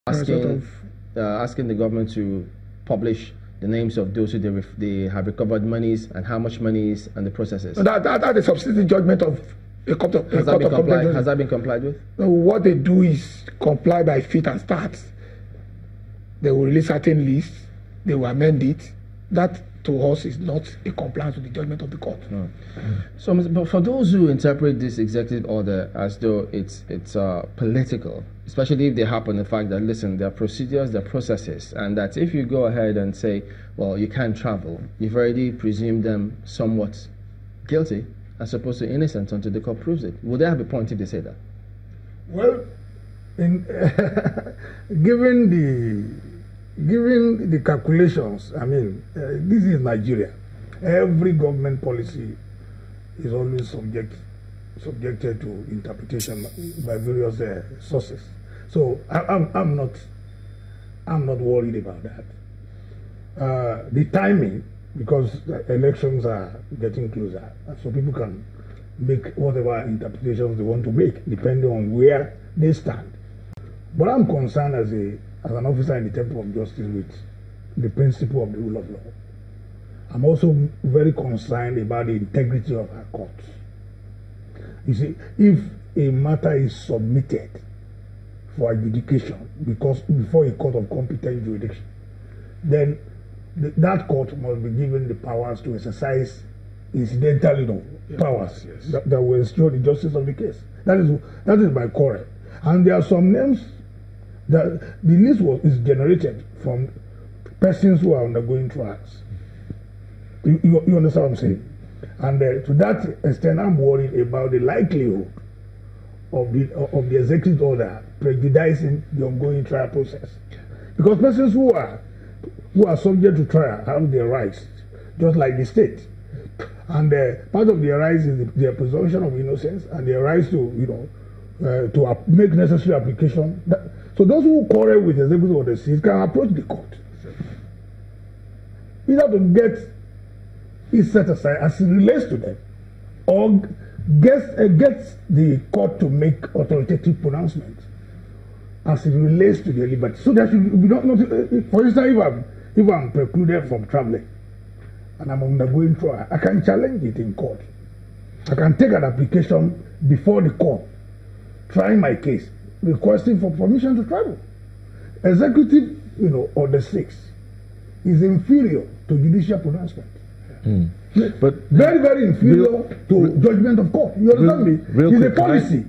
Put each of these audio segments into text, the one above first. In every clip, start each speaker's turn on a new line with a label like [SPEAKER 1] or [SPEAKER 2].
[SPEAKER 1] asking the government to publish the names of those who they have recovered monies and how much monies and the processes.
[SPEAKER 2] That is substitute judgment of a court of
[SPEAKER 1] Has that been complied with?
[SPEAKER 2] No, what they do is comply by feet and starts. They will release certain lists, they will amend it. That to us is not a compliance with the judgment of the court.
[SPEAKER 1] No. So, but for those who interpret this executive order as though it's political, especially if they happen the fact that, listen, there are procedures, there are processes, and that if you go ahead and say, well, you can't travel, you've already presumed them somewhat guilty as opposed to innocent until the court proves it. Would they have a point if they say that?
[SPEAKER 3] Well, given the calculations, I mean, this is Nigeria. Every government policy is always subjected to interpretation by various sources. So I'm not worried about that. The timing, because the elections are getting closer, so people can make whatever interpretations they want to make, depending on where they stand. But I'm concerned as an officer in the Temple of Justice with the principle of the rule of law. I'm also very concerned about the integrity of our courts. You see, if a matter is submitted for adjudication before a court of competent jurisdiction, then that court must be given the powers to exercise incidental powers that will ensure the justice of the case. That is my quarrel. And there are some names that the list is generated from persons who are undergoing trials. You understand what I'm saying? And to that extent, I'm worried about the likelihood of the executive order prejudicing the ongoing trial process, because persons who are subject to trial have their rights, just like the state, and part of their rights is their presumption of innocence and their rights to make necessary application. So those who quarrel with the executive order can approach the court, either to get it set aside as it relates to them, or get the court to make authoritative pronouncements as it relates to their liberty. So that should be not for instance, if I'm precluded from traveling and I'm undergoing trial, I can challenge it in court. I can take an application before the court, trying my case, requesting for permission to travel. Executive, order 6 is inferior to judicial pronouncement. But very, very inferior to judgment of court. You understand me? It's a policy.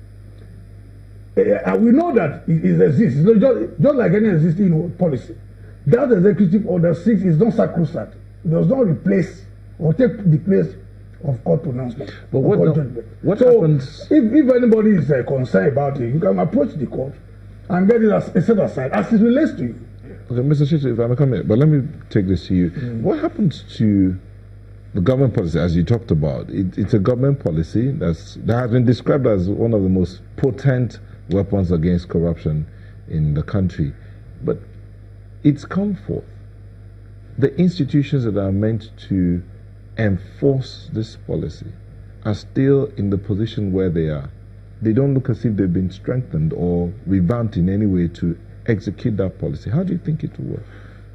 [SPEAKER 3] We know that it exists. Just like any existing policy. That executive order 6 is not sacrosanct. It does not replace or take the place of court pronouncement.
[SPEAKER 4] But what happens?
[SPEAKER 3] If anybody is concerned about it, you can approach the court and get it set aside as it relates to you.
[SPEAKER 4] Okay, Mr. Shitu, if I may come here, but let me take this to you. What happens to the government policy, as you talked about? It's a government policy that has been described as one of the most potent weapons against corruption in the country. But it's come forth. The institutions that are meant to enforce this policy are still in the position where they are. They don't look as if they've been strengthened or revamped in any way to execute that policy. How do you think it will work?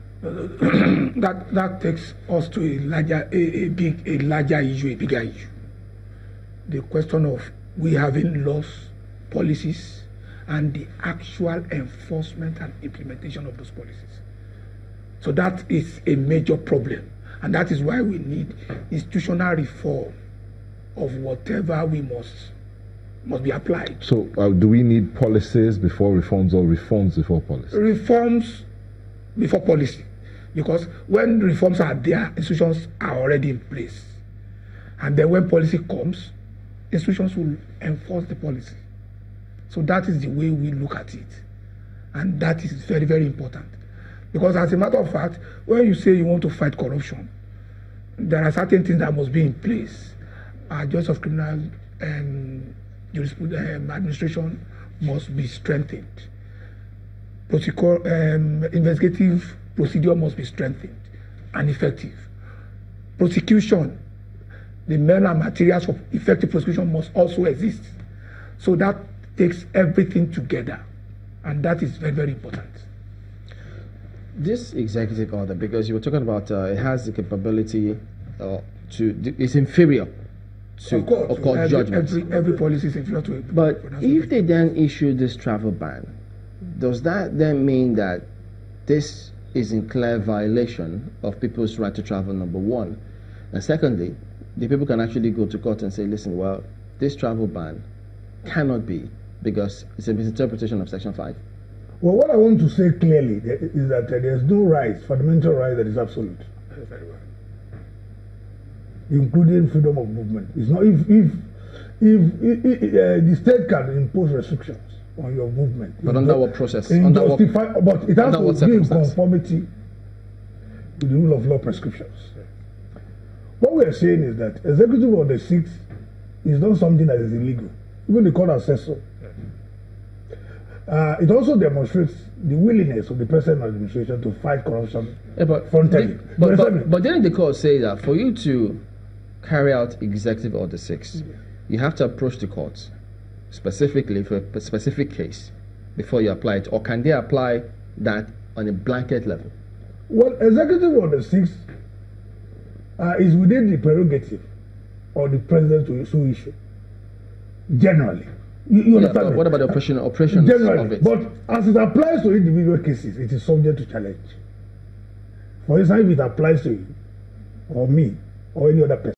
[SPEAKER 2] That takes us to a larger issue, a bigger issue. The question of we having laws, policies, and the actual enforcement and implementation of those policies. So that is a major problem, and that is why we need institutional reform of whatever we must be applied.
[SPEAKER 4] So do we need policies before reforms, or reforms before policy?
[SPEAKER 2] Reforms before policy, because when reforms are there, institutions are already in place, and then when policy comes, institutions will enforce the policy. So that is the way we look at it, and that is very, very important, because as a matter of fact, when you say you want to fight corruption, there are certain things that must be in place. Justice of criminal administration must be strengthened. Investigative procedure must be strengthened and effective. Prosecution, the men and materials of effective prosecution must also exist. So that takes everything together And that is very, very important.
[SPEAKER 1] This executive order, because you were talking about it has the capability it's inferior to
[SPEAKER 2] Of course,
[SPEAKER 1] judgment.
[SPEAKER 2] Every policy is inferior to it.
[SPEAKER 1] But if they then issue this travel ban, does that then mean that this is in clear violation of people's right to travel, number one? And secondly, the people can actually go to court and say, listen, well, this travel ban cannot be because it's a misinterpretation of Section 5.
[SPEAKER 3] Well, what I want to say clearly is that there's no right, fundamental right, that is absolute.
[SPEAKER 2] Very well.
[SPEAKER 3] Including freedom of movement. It's not if the state can impose restrictions on your movement.
[SPEAKER 1] But under what process?
[SPEAKER 3] But it has to be in conformity with the rule of law prescriptions. What we are saying is that Executive Order 6 is not something that is illegal. Even the court has said so. It also demonstrates the willingness of the present administration to fight corruption frontally.
[SPEAKER 1] But didn't the court say that for you to carry out Executive Order 6, you have to approach the court specifically for a specific case before you apply it? Or can they apply that on a blanket level?
[SPEAKER 3] Well, Executive Order 6 is within the prerogative of the president to issue. Generally. You understand?
[SPEAKER 1] What about the operations
[SPEAKER 3] generally,
[SPEAKER 1] of it?
[SPEAKER 3] But as it applies to individual cases, it is subject to challenge. For instance, if it applies to you, or me, or any other person,